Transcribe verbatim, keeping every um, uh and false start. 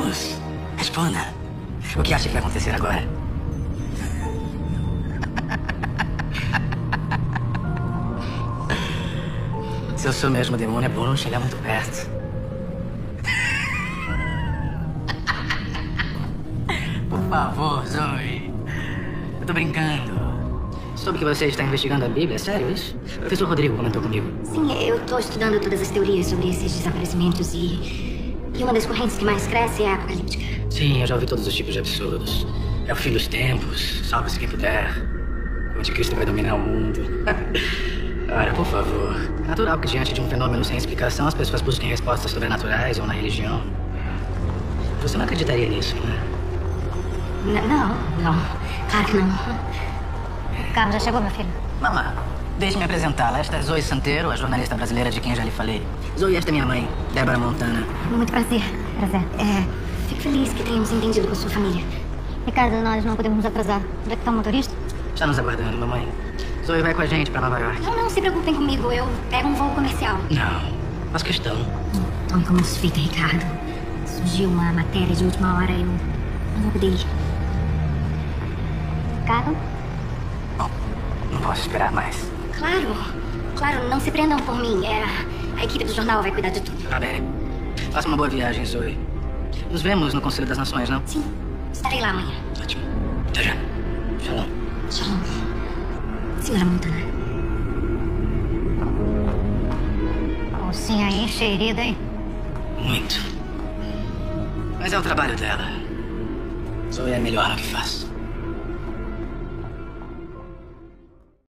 Vamos, responda. O que acha que vai acontecer agora? Se eu sou mesmo demônio, é bom não chegar muito perto. Por favor, Zoe. Eu tô brincando. Soube que você está investigando a Bíblia, é sério isso? O professor Rodrigo comentou comigo. Sim, eu tô estudando todas as teorias sobre esses desaparecimentos e... E uma das correntes que mais cresce é a apocalíptica. Sim, eu já ouvi todos os tipos de absurdos. É o fim dos tempos, salve-se quem puder. O anticristo vai dominar o mundo. Ora, por favor. É natural que diante de um fenômeno sem explicação, as pessoas busquem respostas sobrenaturais ou na religião. Você não acreditaria nisso, né? N não, não. Claro que não. O carro já chegou, meu filho? Mamá, deixe-me apresentá-la. Esta é Zoe Santeiro, a jornalista brasileira de quem já lhe falei. Zoe, esta é minha mãe, Débora Montana. Muito prazer. Prazer. É, fico feliz que tenhamos entendido com a sua família. Ricardo, nós não podemos nos atrasar. Onde é que tá o motorista? Está nos aguardando, mamãe. Zoe vai com a gente pra Nova York. Não, não se preocupem comigo. Eu pego um voo comercial. Não, faz questão. Tome como suspeita, Ricardo. Surgiu uma matéria de última hora e eu não vou poder ir. Ricardo? Bom, não posso esperar mais. Claro, claro, não se prendam por mim. É, a equipe do jornal vai cuidar de tudo. Tá bem. Faça uma boa viagem, Zoe. Nos vemos no Conselho das Nações, não? Sim, estarei lá amanhã. Ótimo. Até já. Shalom. Shalom. Senhora Montana. Mocinha encherida, hein? Muito. Mas é o trabalho dela. Zoe é melhor no que faz.